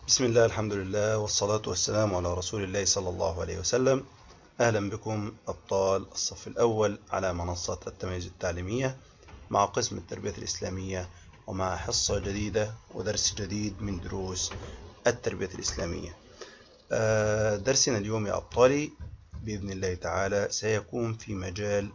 بسم الله، الحمد لله، والصلاة والسلام على رسول الله صلى الله عليه وسلم. أهلا بكم أبطال الصف الأول على منصة التميز التعليمية مع قسم التربية الإسلامية، ومع حصة جديدة ودرس جديد من دروس التربية الإسلامية. درسنا اليوم يا أبطالي بإذن الله تعالى سيكون في مجال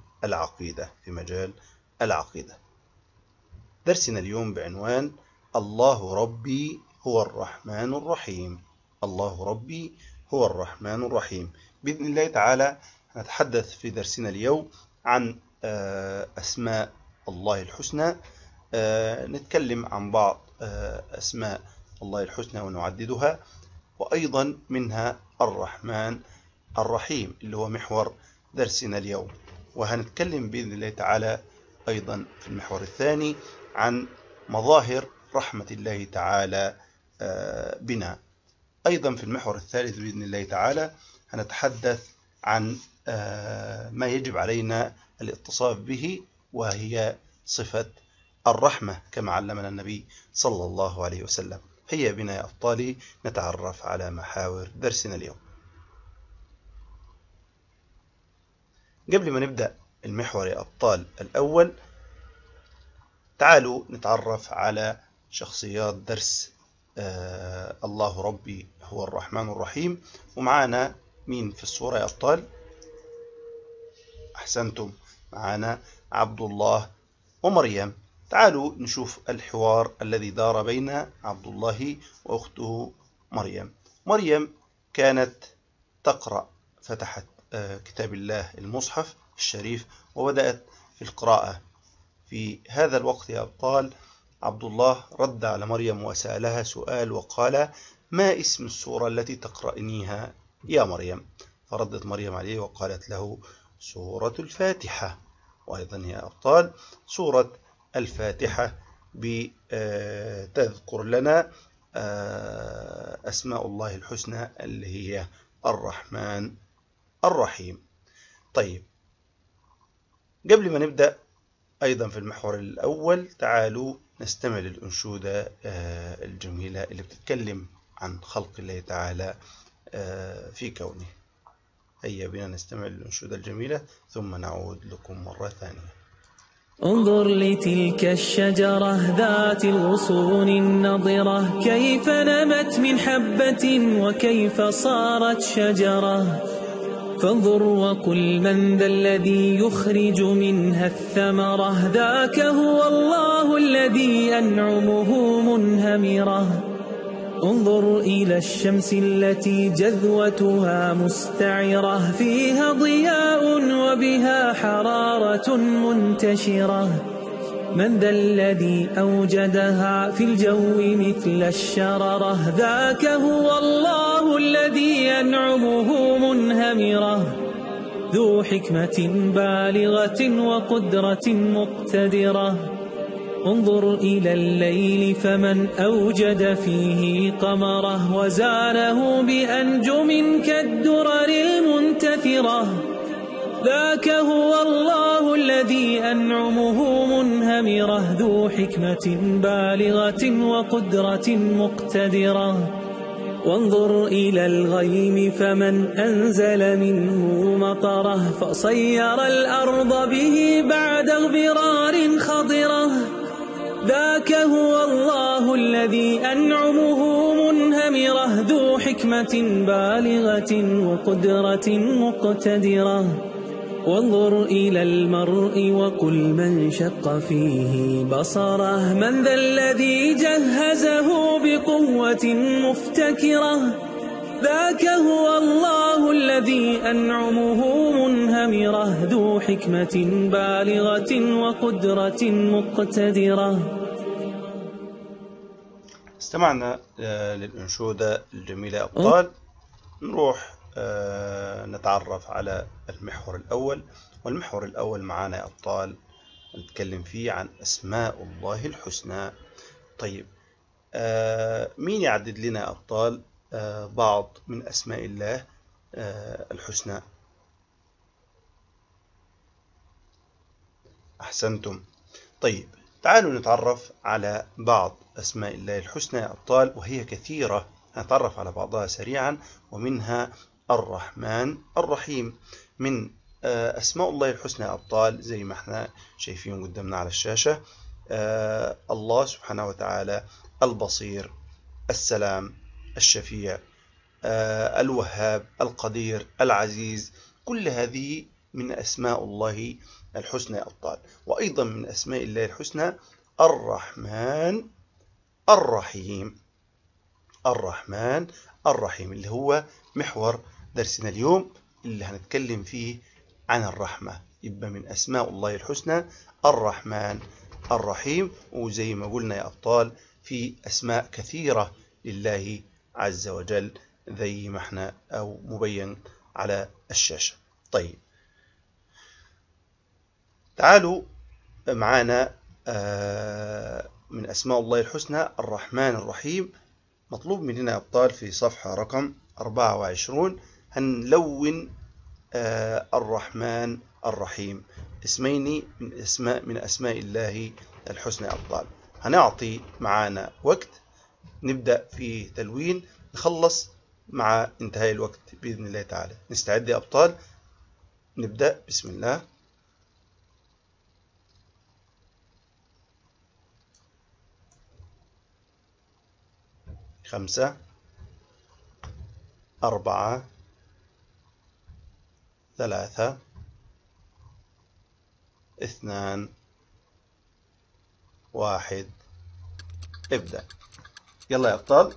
العقيدة. درسنا اليوم بعنوان الله ربي هو الرحمن الرحيم. الله ربي هو الرحمن الرحيم. بإذن الله تعالى نتحدث في درسنا اليوم عن أسماء الله الحسنى. نتكلم عن بعض أسماء الله الحسنى ونعددها، وأيضا منها الرحمن الرحيم اللي هو محور درسنا اليوم. وهنتكلم بإذن الله تعالى أيضا في المحور الثاني عن مظاهر رحمة الله تعالى بنا. أيضا في المحور الثالث بإذن الله تعالى هنتحدث عن ما يجب علينا الاتصاف به، وهي صفة الرحمة كما علمنا النبي صلى الله عليه وسلم. هيا بنا يا أبطالي نتعرف على محاور درسنا اليوم. قبل ما نبدأ المحور يا أبطال الأول، تعالوا نتعرف على شخصيات درس الله ربي هو الرحمن الرحيم. ومعانا مين في الصورة يا أبطال؟ أحسنتم، معانا عبد الله ومريم. تعالوا نشوف الحوار الذي دار بين عبد الله وأخته مريم. مريم كانت تقرأ، فتحت كتاب الله المصحف الشريف وبدأت في القراءة. في هذا الوقت يا أبطال عبد الله رد على مريم وسألها سؤال وقال: ما اسم السورة التي تقرأنيها يا مريم؟ فردت مريم عليه وقالت له: سورة الفاتحة. وأيضا يا أبطال سورة الفاتحة تذكر لنا أسماء الله الحسنى اللي هي الرحمن الرحيم. طيب، قبل ما نبدأ أيضا في المحور الأول تعالوا نستمع للأنشودة الجميلة اللي بتتكلم عن خلق الله تعالى في كونه. هيا بنا نستمع للأنشودة الجميلة ثم نعود لكم مرة ثانية. انظر لتلك الشجرة ذات الغصون النضرة، كيف نمت من حبة وكيف صارت شجرة. فانظر وقل من ذا الذي يخرج منها الثمرة، ذاك هو الله الذي أنعمه منهمرة. انظر إلى الشمس التي جذوتها مستعرة، فيها ضياء وبها حرارة منتشرة. من ذا الذي أوجدها في الجو مثل الشررة، ذاك هو الله الذي أنعمه منهمرة. ذو حكمة بالغة وقدرة مقتدرة. انظر إلى الليل فمن أوجد فيه قمره، وزانه بأنجم كالدرر المنتثرة. ذاك هو الله الذي أنعمه منهمرة. ذو حكمة بالغة وقدرة مقتدرة. وانظر إلى الغيم فمن أنزل منه مطره، فصير الأرض به بعد اغبرار خضرة. ذاك هو الله الذي أنعمه منهمرة. ذو حكمة بالغة وقدرة مقتدرة. وانظر إلى المرء وقل من شق فيه بصره، من ذا الذي جهزه بقوة مفتكرة. ذاك هو الله الذي أنعمه منهمرة. ذو حكمة بالغة وقدرة مقتدرة. استمعنا للأنشودة الجميلة يا أبطال. نروح نتعرف على المحور الأول. والمحور الأول معنا يا أبطال نتكلم فيه عن أسماء الله الحسنى. طيب، مين يعدد لنا يا أبطال بعض من أسماء الله الحسنى؟ أحسنتم. طيب، تعالوا نتعرف على بعض أسماء الله الحسنى يا أبطال، وهي كثيرة نتعرف على بعضها سريعا. ومنها الرحمن الرحيم. من أسماء الله الحسنى يا أبطال زي ما احنا شايفين قدامنا على الشاشة، الله سبحانه وتعالى البصير، السلام، الشفيع، الوهاب، القدير، العزيز. كل هذه من أسماء الله الحسنى يا أبطال. وأيضا من أسماء الله الحسنى الرحمن الرحيم. الرحمن الرحيم اللي هو محور درسنا اليوم، اللي هنتكلم فيه عن الرحمة. يبقى من أسماء الله الحسنى الرحمن الرحيم. وزي ما قلنا يا أبطال في أسماء كثيرة لله عز وجل زي ما احنا أو مبين على الشاشة. طيب تعالوا معانا من أسماء الله الحسنى الرحمن الرحيم. مطلوب مننا يا أبطال في صفحة رقم 24 هنلون الرحمن الرحيم، اسمين من أسماء الله الحسنى يا أبطال. هنعطي معانا وقت نبدأ في تلوين، نخلص مع انتهاء الوقت بإذن الله تعالى. نستعد يا أبطال، نبدأ. بسم الله. خمسة، أربعة، ثلاثة، اثنان، واحد، ابدأ. يلا يا أبطال.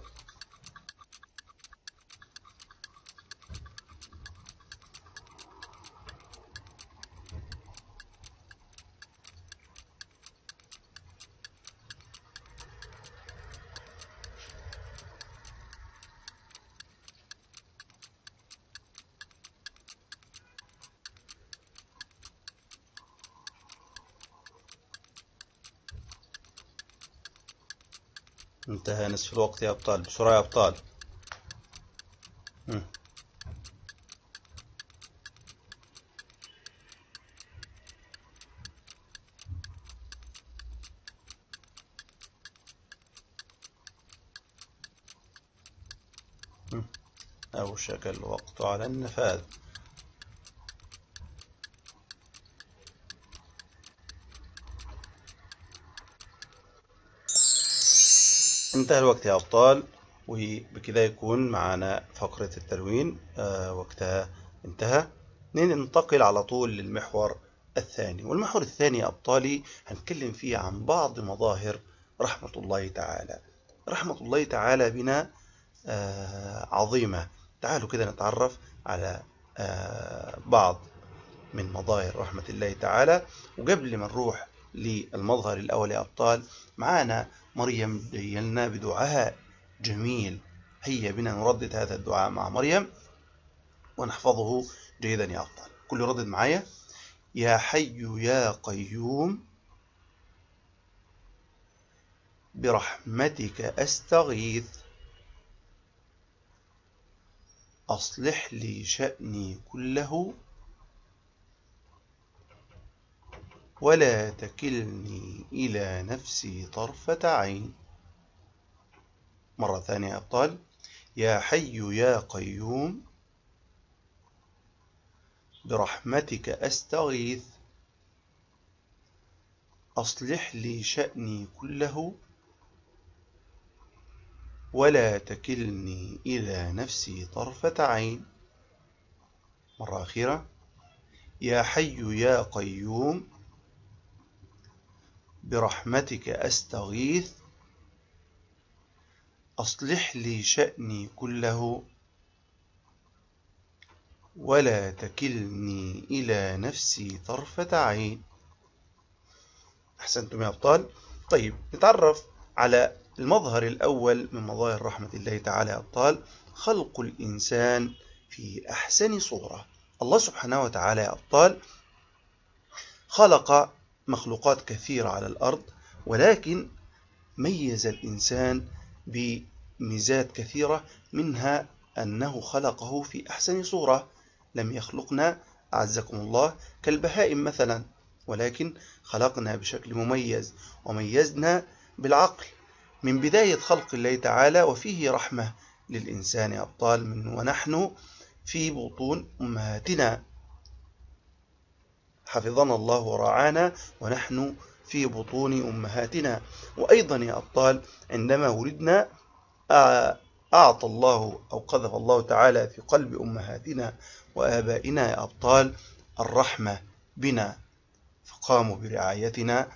انتهى نصف الوقت يا أبطال، بسرعة يا أبطال. أوشك الوقت على النفاذ. انتهى الوقت يا أبطال، وبكذا يكون معنا فقرة التلوين وقتها انتهى. ننتقل على طول للمحور الثاني. والمحور الثاني يا أبطالي هنتكلم فيه عن بعض مظاهر رحمة الله تعالى. رحمة الله تعالى بنا عظيمة. تعالوا كده نتعرف على بعض من مظاهر رحمة الله تعالى. وقبل ما نروح للمظهر الأول يا أبطال، معانا مريم جيلنا بدعاء جميل. هيا بنا نردد هذا الدعاء مع مريم ونحفظه جيدا يا أبطال. كل ردد معايا: يا حي يا قيوم برحمتك أستغيث أصلح لي شأني كله ولا تكلني إلى نفسي طرفة عين. مرة ثانية يا أبطال: يا حي يا قيوم برحمتك أستغيث أصلح لي شأني كله ولا تكلني إلى نفسي طرفة عين. مرة أخيرة: يا حي يا قيوم برحمتك أستغيث أصلح لي شأني كله ولا تكلني إلى نفسي طرفة عين. أحسنتم يا أبطال. طيب نتعرف على المظهر الأول من مظاهر رحمة الله تعالى يا أبطال: خلق الإنسان في أحسن صورة. الله سبحانه وتعالى يا أبطال خلق مخلوقات كثيرة على الأرض، ولكن ميز الإنسان بميزات كثيرة، منها أنه خلقه في أحسن صورة. لم يخلقنا أعزكم الله كالبهائم مثلا، ولكن خلقنا بشكل مميز وميزنا بالعقل من بداية خلق الله تعالى، وفيه رحمة للإنسان يا أبطال ونحن في بطون أمهاتنا. حفظنا الله ورعانا ونحن في بطون أمهاتنا. وأيضا يا أبطال عندما ولدنا أعطى الله أو قذف الله تعالى في قلب أمهاتنا وآبائنا يا أبطال الرحمة بنا، فقاموا برعايتنا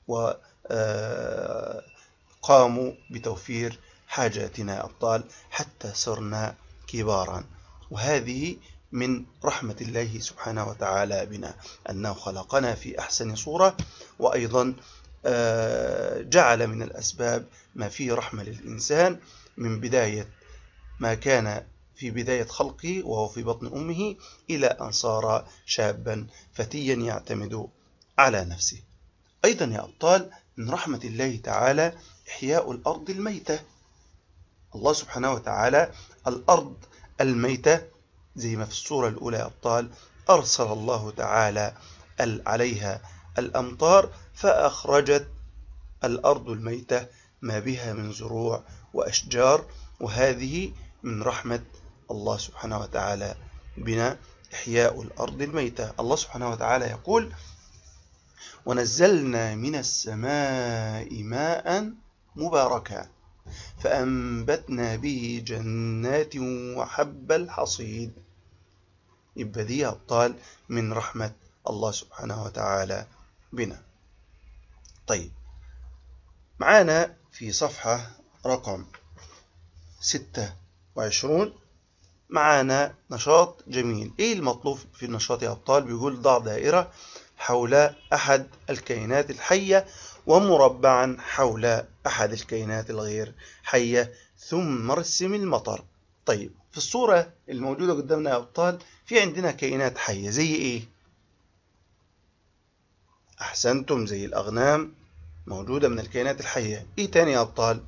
وقاموا بتوفير حاجاتنا يا أبطال حتى صرنا كبارا. وهذه من رحمة الله سبحانه وتعالى بنا، أنه خلقنا في أحسن صورة، وأيضا جعل من الأسباب ما فيه رحمة للإنسان من بداية ما كان في بداية خلقه وهو في بطن أمه إلى أن صار شابا فتيا يعتمد على نفسه. أيضا يا أبطال من رحمة الله تعالى إحياء الأرض الميتة. الله سبحانه وتعالى الأرض الميتة زي ما في السورة الأولى يا أبطال أرسل الله تعالى عليها الأمطار فأخرجت الأرض الميتة ما بها من زروع وأشجار، وهذه من رحمة الله سبحانه وتعالى بنا إحياء الأرض الميتة. الله سبحانه وتعالى يقول: ونزلنا من السماء ماء مباركا فأنبتنا به جنات وحب الحصيد. يبقى دي أبطال من رحمة الله سبحانه وتعالى بنا. طيب، معانا في صفحة رقم 26 معانا نشاط جميل. ايه المطلوب في النشاط يا أبطال؟ بيقول: ضع دائرة حول أحد الكائنات الحية ومربعا حول أحد الكائنات الغير حية ثم ارسم المطر. طيب، في الصورة الموجودة قدامنا يا أبطال في عندنا كائنات حية زي ايه؟ أحسنتم، زي الأغنام موجودة من الكائنات الحية. ايه تاني يا أبطال؟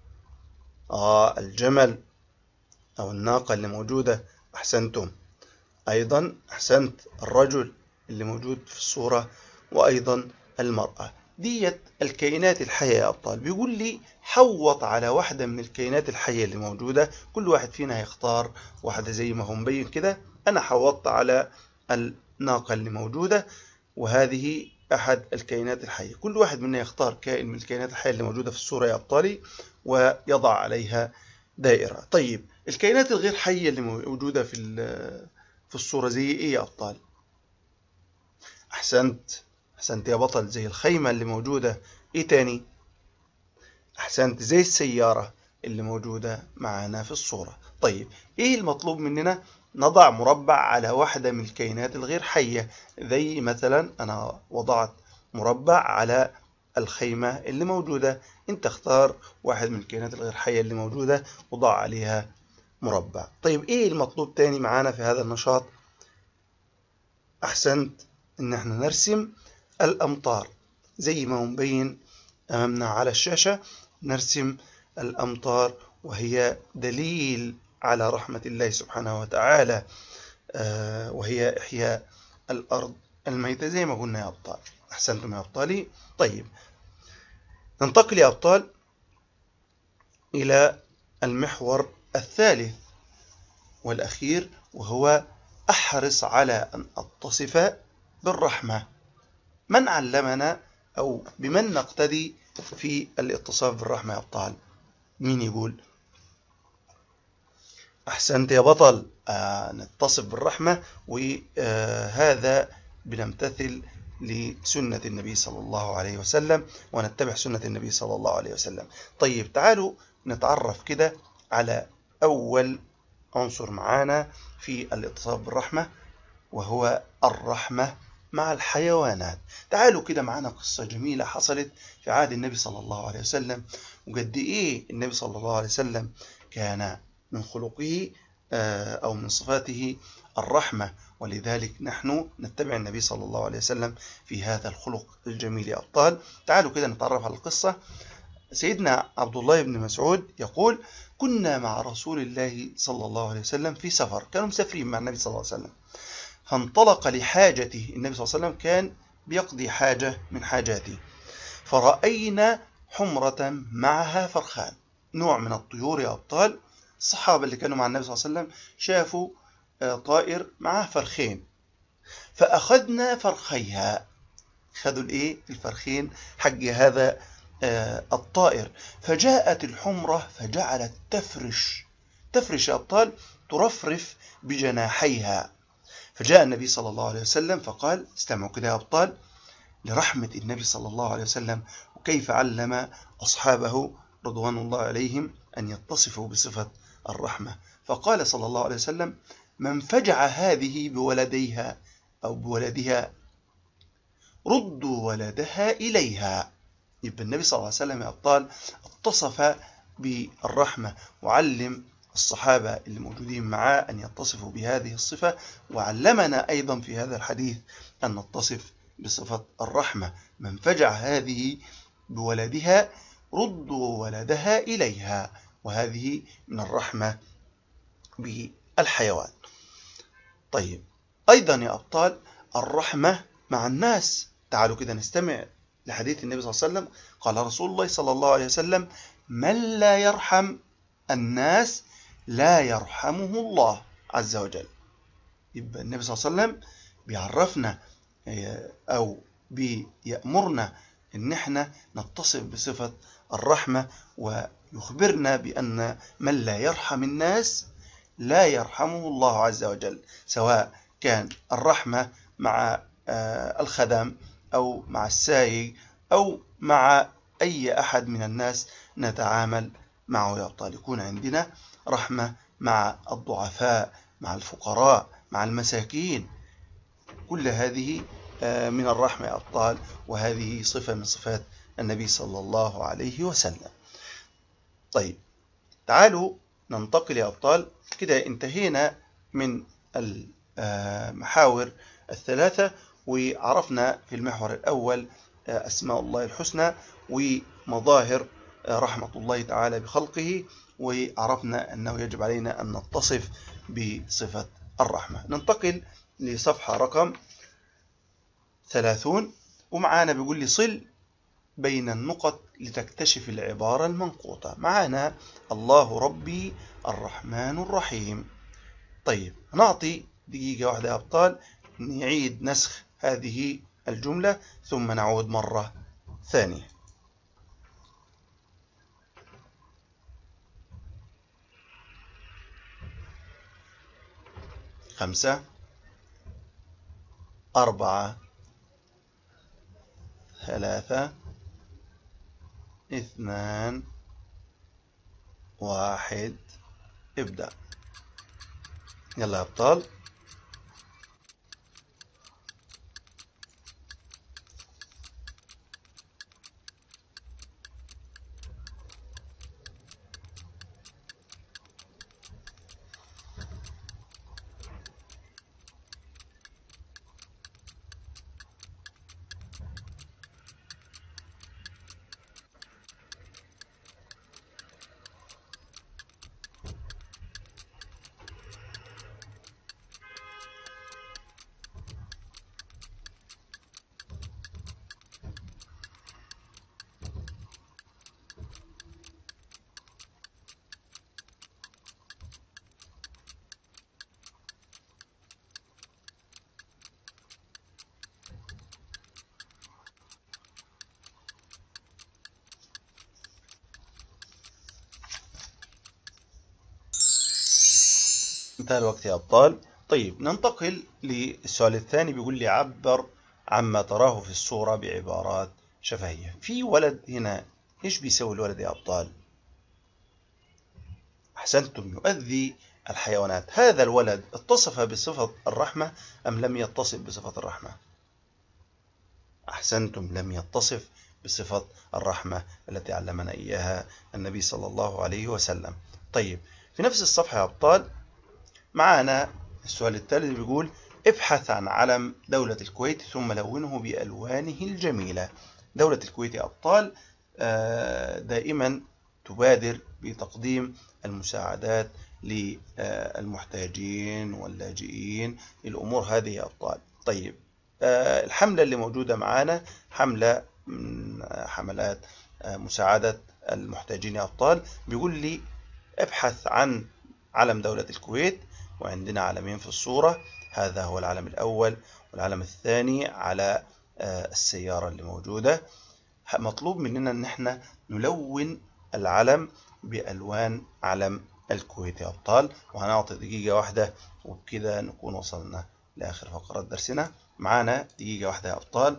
الجمل أو الناقة اللي موجودة. أحسنتم. أيضا أحسنت، الرجل اللي موجود في الصورة، وأيضا المرأة. ديت الكائنات الحية يا أبطال. بيقول لي حوط على واحدة من الكائنات الحية اللي موجودة، كل واحد فينا هيختار واحدة زي ما هو مبين كده. أنا حوطت على الناقة اللي موجودة، وهذه أحد الكائنات الحية. كل واحد منا يختار كائن من الكائنات الحية اللي موجودة في الصورة يا أبطالي ويضع عليها دائرة. طيب، الكائنات الغير حية اللي موجودة في الصورة زي إيه يا أبطال؟ أحسنت يا بطل، زي الخيمة اللي موجودة. إيه تاني؟ أحسنت، زي السيارة اللي موجودة معنا في الصورة. طيب، إيه المطلوب مننا؟ نضع مربع على واحدة من الكائنات الغير حية، زي مثلا أنا وضعت مربع على الخيمة اللي موجودة. أنت اختار واحد من الكائنات الغير حية اللي موجودة وضع عليها مربع. طيب، إيه المطلوب تاني معانا في هذا النشاط؟ أحسنت، إن احنا نرسم الأمطار زي ما مبين أمامنا على الشاشة. نرسم الأمطار وهي دليل على رحمة الله سبحانه وتعالى، وهي إحياء الأرض الميتة زي ما قلنا يا أبطال. أحسنتم يا أبطالي. طيب، ننتقل يا أبطال إلى المحور الثالث والأخير، وهو أحرص على أن أتصف بالرحمة. من علمنا أو بمن نقتدي في الاتصاف بالرحمة يا أبطال؟ مين يقول؟ أحسنت يا بطل، نتصف بالرحمة، وهذا بنمتثل لسنة النبي صلى الله عليه وسلم ونتبع سنة النبي صلى الله عليه وسلم. طيب، تعالوا نتعرف كده على أول عنصر معانا في الاتصاف بالرحمة، وهو الرحمة مع الحيوانات. تعالوا كده معانا قصة جميلة حصلت في عهد النبي صلى الله عليه وسلم، وقد إيه النبي صلى الله عليه وسلم كان من خلقه أو من صفاته الرحمة، ولذلك نحن نتبع النبي صلى الله عليه وسلم في هذا الخلق الجميل يا أبطال. تعالوا كده نتعرف على القصة. سيدنا عبد الله بن مسعود يقول: كنا مع رسول الله صلى الله عليه وسلم في سفر، كانوا مسافرين مع النبي صلى الله عليه وسلم، فانطلق لحاجته. النبي صلى الله عليه وسلم كان بيقضي حاجة من حاجاته، فرأينا حمرة معها فرخان، نوع من الطيور يا أبطال الصحابة اللي كانوا مع النبي صلى الله عليه وسلم شافوا طائر معاه فرخين، فأخذنا فرخيها. خذوا الفرخين حق هذا الطائر. فجاءت الحمرة فجعلت تفرش يا أبطال، ترفرف بجناحيها. فجاء النبي صلى الله عليه وسلم فقال، استمعوا كده يا أبطال لرحمة النبي صلى الله عليه وسلم، وكيف علم أصحابه رضوان الله عليهم أن يتصفوا بصفة الرحمة. فقال صلى الله عليه وسلم: من فجع هذه بولديها أو بولدها ردوا ولدها إليها. يبقى النبي صلى الله عليه وسلم يا أبطال اتصف بالرحمة، وعلم الصحابة اللي موجودين معاه أن يتصفوا بهذه الصفة، وعلمنا أيضا في هذا الحديث أن نتصف بصفة الرحمة. من فجع هذه بولدها ردوا ولدها إليها، وهذه من الرحمة بالحيوان. طيب، أيضا يا أبطال الرحمة مع الناس. تعالوا كده نستمع لحديث النبي صلى الله عليه وسلم. قال رسول الله صلى الله عليه وسلم: من لا يرحم الناس لا يرحمه الله عز وجل. يبقى النبي صلى الله عليه وسلم بيعرفنا أو بيأمرنا إن احنا نتصف بصفة الرحمة، ويخبرنا بأن من لا يرحم الناس لا يرحمه الله عز وجل، سواء كان الرحمة مع الخدم أو مع السائق أو مع أي أحد من الناس نتعامل معه يا أبطال. يكون عندنا رحمة مع الضعفاء، مع الفقراء، مع المساكين. كل هذه من الرحمة يا أبطال، وهذه صفة من صفات النبي صلى الله عليه وسلم. طيب، تعالوا ننتقل يا أبطال. كده انتهينا من المحاور الثلاثة، وعرفنا في المحور الأول أسماء الله الحسنى ومظاهر رحمة الله تعالى بخلقه، وعرفنا أنه يجب علينا أن نتصف بصفة الرحمة. ننتقل لصفحة رقم 30، ومعانا بيقول لي: صل بين النقط لتكتشف العبارة المنقوطة. معانا الله ربي الرحمن الرحيم. طيب، نعطي دقيقة واحدة يا أبطال نعيد نسخ هذه الجملة ثم نعود مرة ثانية. 5 4 3 2 1 ابدأ. يلا يا أبطال. انتهى الوقت يا أبطال. طيب، ننتقل للسؤال الثاني. بيقول لي: عبر عما تراه في الصورة بعبارات شفهية. في ولد هنا، إيش بيسوي الولد يا أبطال؟ أحسنتم، يؤذي الحيوانات. هذا الولد اتصف بصفة الرحمة أم لم يتصف بصفة الرحمة؟ أحسنتم، لم يتصف بصفة الرحمة التي علمنا إياها النبي صلى الله عليه وسلم. طيب، في نفس الصفحة يا أبطال معنا السؤال الثالث. بيقول: ابحث عن علم دولة الكويت ثم لونه بألوانه الجميلة. دولة الكويت يا أبطال دائما تبادر بتقديم المساعدات للمحتاجين واللاجئين، الأمور هذه يا أبطال. طيب، الحملة اللي موجودة معنا حملة من حملات مساعدة المحتاجين يا أبطال. بيقول لي: ابحث عن علم دولة الكويت، وعندنا علمين في الصورة، هذا هو العلم الأول، والعلم الثاني على السيارة اللي موجودة. مطلوب مننا ان احنا نلون العلم بألوان علم الكويت يا أبطال. وهنعطي دقيقة واحدة، وبكده نكون وصلنا لآخر فقرات درسنا. معانا دقيقة واحدة يا أبطال.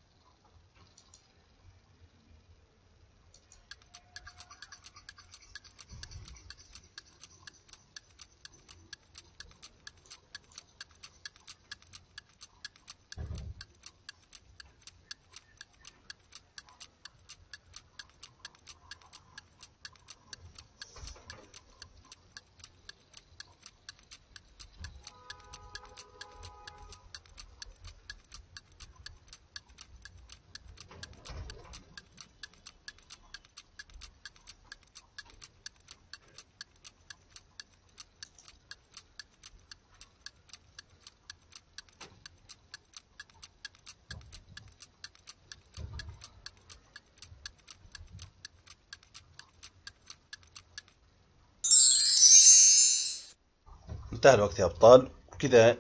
انتهى الوقت يا أبطال، وكده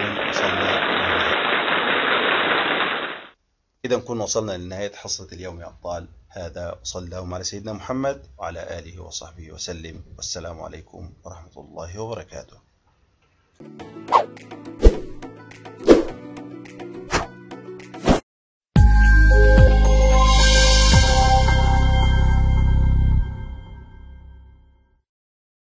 نكون وصلنا لنهاية حصة اليوم يا أبطال. هذا وصلى اللهم على سيدنا محمد وعلى آله وصحبه وسلم، والسلام عليكم ورحمة الله وبركاته.